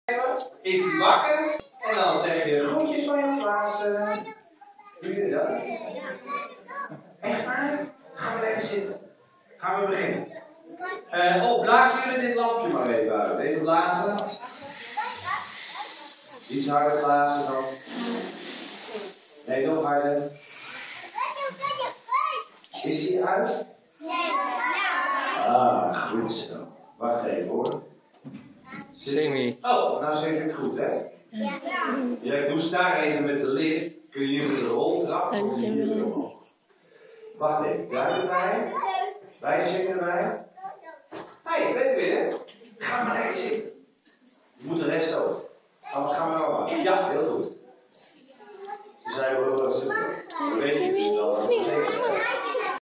Is hij wakker? En dan zeg je groetjes van je plaatsen. Doe je dat? Echt waar? Gaan we lekker zitten. Gaan we beginnen. Blazen jullie dit lampje maar even uit. Even blazen. Iets harder blazen dan. Nee, nog harder. Is die uit? Ah, goed zo. Wacht even hoor. Semi. Oh, nou zeg ik het goed, hè? Ja, ik moest daar even met de lift. Kun je hier met de roltrap? Wacht even, duiken wij. Wij zingen wij. Hé, ben je weer? Ga maar lekker zitten. Je moet de rest ook. Anders gaan we nou maar. Ja, heel goed. Ze zeiden wel dat ze. Dat weet ik niet wel.